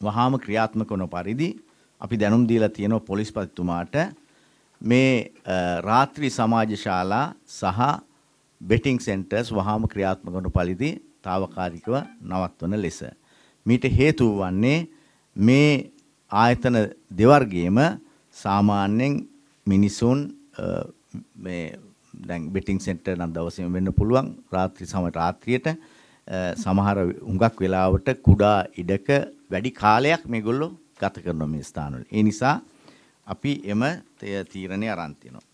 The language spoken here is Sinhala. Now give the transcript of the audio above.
වහාම ක්‍රියාත්මක වන පරිදි අපි දැනුම් දීලා තියෙනවා පොලිස්පතිතුමාට මේ රාත්‍රී සමාජ ශාලා සහ බෙටිං සෙන්ටර්ස් වහාම ක්‍රියාත්මක වන පරිදි తాවකාලිකව නවත්වන ලෙස. මීට හේතු වන්නේ මේ ආයතන දෙවර්ගයේම සාමාන්‍යයෙන් මිනිසුන් මේ දැන් බෙටිං සෙන්ටර් නම් දවසේම වෙන්න පුළුවන් රාත්‍රියට සමහර හුඟක් වෙලාවට කුඩා ඉඩක වැඩි කාලයක් මේගොල්ලෝ ගත කරන මේ ස්ථානවල. ඒ නිසා අපි එම තීරණය අරන් තිනවා.